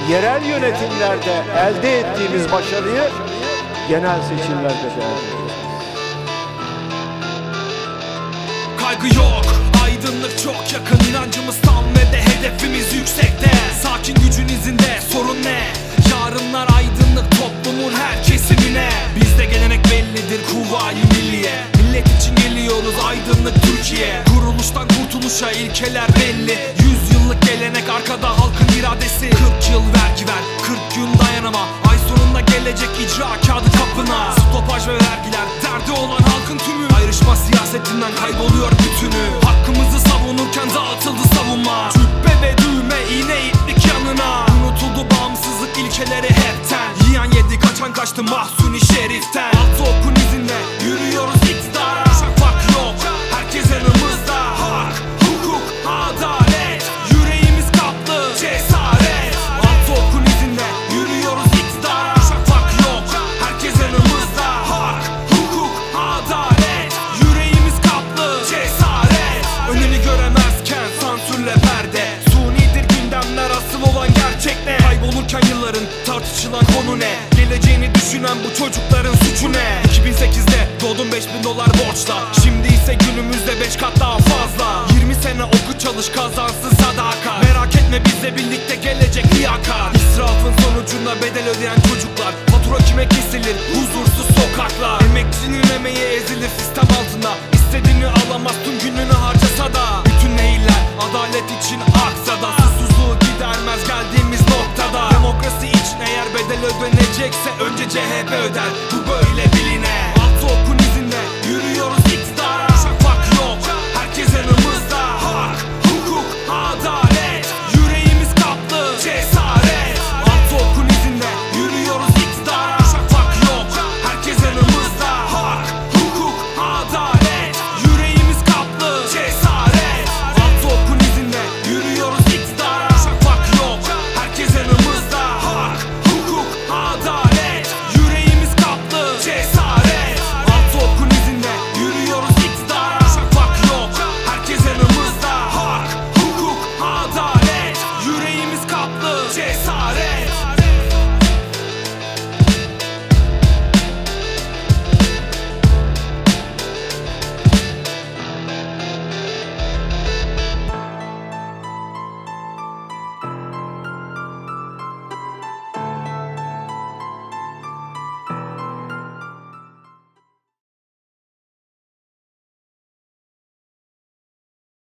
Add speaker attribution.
Speaker 1: yerel yönetimlerde elde ettiğimiz başarıyı genel seçimlerde elde edeceğiz.
Speaker 2: Kaygı yok, aydınlık çok yakın, inancımız tam ve de hedefimiz yüksekte. Sakin gücün izinde, sorun ne? Yarınlar aydınlık, toplumun her kesimine. Bizde gelenek bellidir, Kuvayi Milliye. Millet için geliyoruz, aydınlık Türkiye. Kuruluştan kurtuluşa ilkeler belli. 100 yıllık gelenek, arkada halkın iradesi. 40 yıl vergi ver, 40 gün dayanama. Ay sonunda gelecek icra kağıdı kapına. Stopaj ve vergiler, derdi olan halkın tümü. Ayrışma siyasetinden kayboluyor bütünü. Hakkımızı savunurken dağıtıldı savunma. Cübbe ve düğme, iğne itlik yanına. Unutuldu bağımsızlık ilkeleri hepten. Yiyen yedi, kaçan kaçtı Mahsuni Şerif'ten. Altı okun izinde yürüyoruz iktidara. Şafak yok, herkes yanımızda. Hak, hukuk, adalet, yüreğimiz kaplı cesaret. Altı okun izinde yürüyoruz iktidara. Şafak yok, herkes yanımızda. Hak, hukuk, adalet, yüreğimiz kaplı cesaret. Önünü göremezken sansürle perde. Sunidir gündemler, asıl olan gerçek ne? Kaybolurken yılların tartışılan konu ne? Geleceğini düşünen bu çocukların suçu ne? 2008'de doğdum, $5000 borçla. Şimdi ise günümüzde 5 kat daha fazla. 20 sene oku çalış, kazansın sadakat. Merak etme, bizle birlikte gelecek liyakat. İsrafın sonucunda bedel ödeyen çocuklar. Fatura kime kesilir? Huzursuz sokaklar. Emekçinin emeği ezilir sistem altında. İstediğini alamaz, tüm gününü harcasa da. Bütün neyler adalet için aksa da. Susuzluğu gidermez geldiğimiz noktada. Demokrasi için eğer bedel ödenecekse önce CHP öder, bu böyle biline.